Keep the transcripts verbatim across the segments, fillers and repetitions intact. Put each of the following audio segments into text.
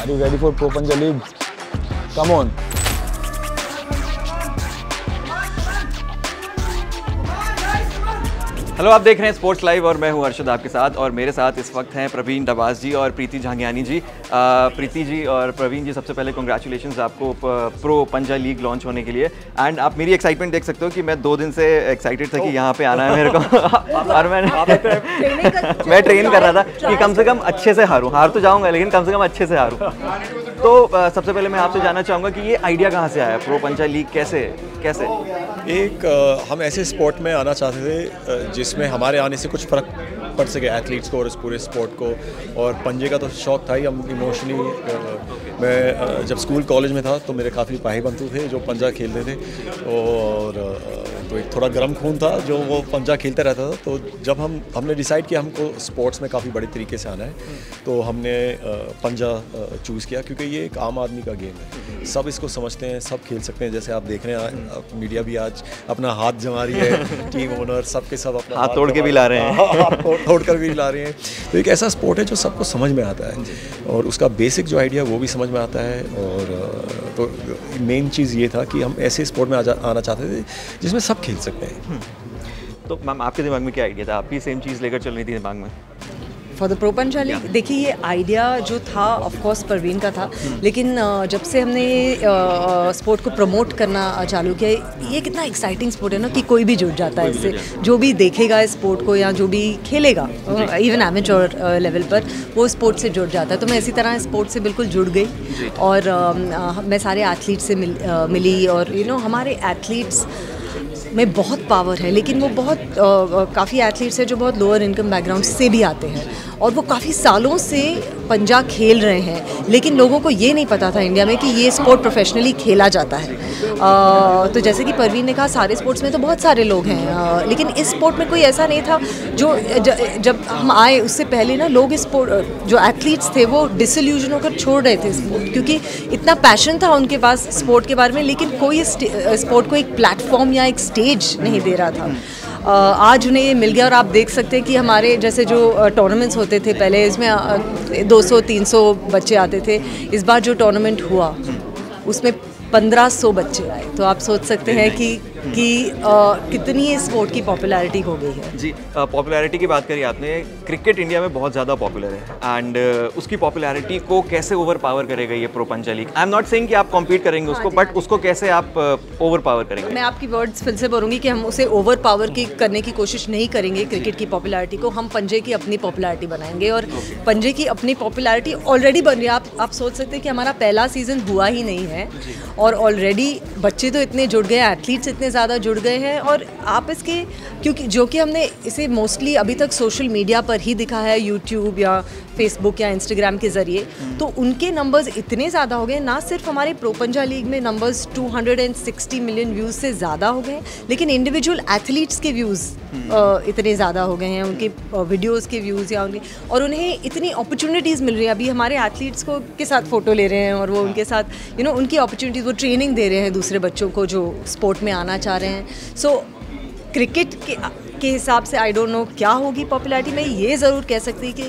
Are you ready for Pro Punjab League? Come on. Hello, आप देख रहे हैं स्पोर्ट्स लाइव और मैं हूं अर्शद आपके साथ। और मेरे साथ इस वक्त हैं प्रवीण डबास जी और प्रीति झांगियानी जी। आ, प्रीति जी और प्रवीण जी, सबसे पहले कॉन्ग्रेचुलेशंस आपको प्रो पंजा लीग लॉन्च होने के लिए। एंड आप मेरी एक्साइटमेंट देख सकते हो कि मैं दो दिन से एक्साइटेड था कि यहाँ पे आना है मेरे को। और मैंने मैं ट्रेन कर रहा था कि कम से कम अच्छे से हारूँ। हार तो जाऊँगा लेकिन कम से कम अच्छे से हारूँ। तो आ, सबसे पहले मैं आपसे जानना चाहूँगा कि ये आइडिया कहाँ से आया, प्रो पंजा लीग कैसे कैसे एक आ, हम ऐसे स्पोर्ट में आना चाहते थे जिसमें हमारे आने से कुछ फ़र्क पड़ सके एथलीट्स को और इस पूरे स्पोर्ट को। और पंजे का तो शौक़ था ही। हम इमोशनली मैं जब स्कूल कॉलेज में था तो मेरे काफ़ी भाई बंधु थे जो पंजा खेलते थे, और तो एक थोड़ा गर्म खून था जो वो पंजा खेलते रहता था। तो जब हम हमने डिसाइड किया हमको स्पोर्ट्स में काफ़ी बड़े तरीके से आना है, तो हमने पंजा चूज़ किया क्योंकि ये एक आम आदमी का गेम है। सब इसको समझते हैं, सब खेल सकते हैं। जैसे आप देख रहे हैं मीडिया भी आज अपना हाथ जमा रही है, टीम ओनर सब के सब अपना हाथ तोड़ के भी ला रहे हैं, हाथ तोड़ कर भी ला रहे हैं। तो एक ऐसा स्पोर्ट है जो सबको समझ में आता है और उसका बेसिक जो आइडिया वो भी समझ में आता है। और तो मेन चीज़ ये था कि हम ऐसे स्पोर्ट में आना चाहते थे जिसमें सब खेल सकते हैं। तो मैम, आपके दिमाग में क्या आइडिया था? आप भी सेम चीज़ लेकर चल रही थी दिमाग में? For the Pro Panja League, देखिए ये आइडिया जो था ऑफ कोर्स परवीन का था, लेकिन जब से हमने ये स्पोर्ट को प्रमोट करना चालू किया, ये कितना एक्साइटिंग स्पोर्ट है ना कि कोई भी जुड़ जाता है इससे। जो भी देखेगा इस स्पोर्ट को या जो भी खेलेगा इवन एमेच्योर लेवल पर, वो स्पोर्ट से जुड़ जाता है। तो मैं इसी तरह स्पोर्ट से बिल्कुल जुड़ गई और uh, मैं सारे एथलीट से मिल, uh, मिली। और यू you नो know, हमारे एथलीट्स में बहुत पावर है, लेकिन वो बहुत काफ़ी एथलीट्स हैं जो बहुत लोअर इनकम बैकग्राउंड से भी आते हैं और वो काफ़ी सालों से पंजा खेल रहे हैं, लेकिन लोगों को ये नहीं पता था इंडिया में कि ये स्पोर्ट प्रोफेशनली खेला जाता है। आ, तो जैसे कि परवीन ने कहा, सारे स्पोर्ट्स में तो बहुत सारे लोग हैं, आ, लेकिन इस स्पोर्ट में कोई ऐसा नहीं था। जो ज, जब हम आए उससे पहले ना लोग इस स्पोर्ट जो एथलीट्स थे वो डिसइल्यूजन होकर छोड़ रहे थे स्पोर्ट, क्योंकि इतना पैशन था उनके पास स्पोर्ट के बारे में, लेकिन कोई इस स्पोर्ट को एक प्लेटफॉर्म या एक स्टेज नहीं दे रहा था। आज उन्हें ये मिल गया और आप देख सकते हैं कि हमारे जैसे जो टूर्नामेंट्स होते थे पहले, इसमें दो सौ तीन सौ बच्चे आते थे। इस बार जो टूर्नामेंट हुआ उसमें पंद्रह सौ बच्चे आए। तो आप सोच सकते हैं कि कि आ, कितनी इस स्पोर्ट की पॉपुलैरिटी हो गई है। जी, पॉपुलैरिटी की बात करी आपने। क्रिकेट इंडिया में बहुत ज़्यादा पॉपुलर है एंड uh, उसकी पॉपुलैरिटी को कैसे ओवर पावर करेगा ये Pro Panja League? I am not saying कि आप कॉम्पीट करेंगे उसको, बट उसको कैसे आप ओवर uh, पावर करेंगे? मैं आपकी वर्ड्स फिर से बोलूँगी कि हम उसे ओवर पावर की करने की कोशिश नहीं करेंगे। क्रिकेट की पॉपुलैरिटी को हम पंजे की अपनी पॉपुलैरिटी बनाएंगे और पंजे की अपनी पॉपुलैरिटी ऑलरेडी बन रही है। आप आप सोच सकते हैं कि हमारा पहला सीज़न हुआ ही नहीं है और ऑलरेडी बच्चे तो इतने जुड़ गए, एथलीट्स इतने ज़्यादा जुड़ गए हैं। और आप इसके, क्योंकि जो कि हमने इसे मोस्टली अभी तक सोशल मीडिया पर ही दिखा है, यूट्यूब या फेसबुक या इंस्टाग्राम के ज़रिए, तो उनके नंबर्स इतने ज़्यादा हो गए। ना सिर्फ हमारे प्रो पंजा लीग में नंबर्स दो सौ साठ मिलियन व्यूज़ से ज़्यादा हो गए, लेकिन इंडिविजुअल एथलीट्स के व्यूज़ इतने ज़्यादा हो गए हैं, उनके वीडियोज़ के व्यूज़ या उनके, और उन्हें इतनी अपॉर्चुनिटीज़ मिल रही हैं। अभी हमारे एथलीट्स को के साथ फ़ोटो ले रहे हैं और वो उनके साथ यू नो उनकी अपॉर्चुनिटीज़, वो ट्रेनिंग दे रहे हैं दूसरे बच्चों को जो स्पोर्ट में आना चाह रहे हैं। सो so, क्रिकेट के के हिसाब से आई डोंट नो क्या होगी पॉपुलैरिटी। मैं ये ज़रूर कह सकती कि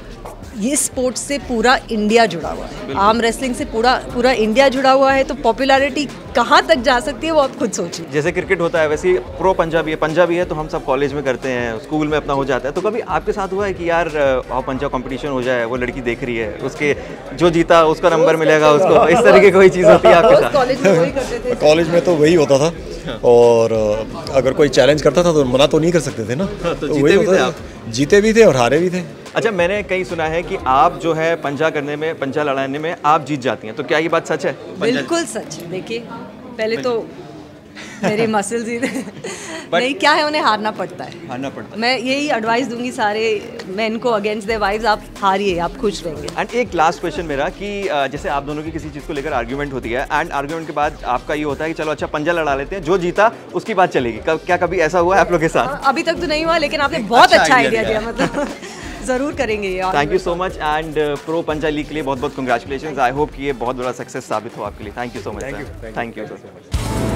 ये स्पोर्ट्स से पूरा इंडिया जुड़ा हुआ है, आर्म रेसलिंग से पूरा पूरा इंडिया जुड़ा हुआ है। तो पॉपुलैरिटी कहाँ तक जा सकती है वो आप खुद सोचिए। जैसे क्रिकेट होता है वैसे ही प्रो पंजाबी है, पंजाबी है तो हम सब कॉलेज में करते हैं, स्कूल में अपना हो जाता है। तो कभी आपके साथ हुआ है कि यार आओ पंजा कंपटीशन हो जाए, वो लड़की देख रही है, उसके जो जीता उसका नंबर मिलेगा उसको, इस तरह की कोई चीज़ होती है आपके साथ? कॉलेज में वही करते थे। कॉलेज में तो वही होता था और अगर कोई चैलेंज करता था तो मना तो नहीं कर सकते थे ना। तो जीते भी थे आप? जीते भी थे और हारे भी थे। अच्छा, मैंने कहीं सुना है कि आप जो है पंजा करने में, पंजा लड़ाने में आप जीत जाती हैं, तो क्या ये बात सच है? बिल्कुल सच है। देखिए पहले तो मेरे मसल्स ही नहीं, क्या है, उन्हें हारना पड़ता है, हारना पड़ता है। मैं यही एडवाइस दूंगी सारे मेन को अगेंस्ट देयर वाइफ्स, आप हारिए, आप खुश रहेंगे। एंड एक लास्ट क्वेश्चन मेरा कि जैसे आप दोनों की किसी चीज़ को लेकर आर्ग्यूमेंट होती है एंड आर्ग्यूमेंट के बाद आपका ये होता है कि चलो अच्छा पंजा लड़ा लेते हैं, जो जीता उसकी बात चलेगी, क्या कभी ऐसा हुआ है आप लोग के साथ? अभी तक तो नहीं हुआ, लेकिन आपने बहुत अच्छा आइडिया दिया, मतलब ज़रूर करेंगे ये। Thank you so much and Pro Panja League के लिए बहुत बहुत कंग्रेचुलेशन। आई होप कि ये बहुत बड़ा सक्सेस साबित हो आपके लिए। Thank you so much. Thank you.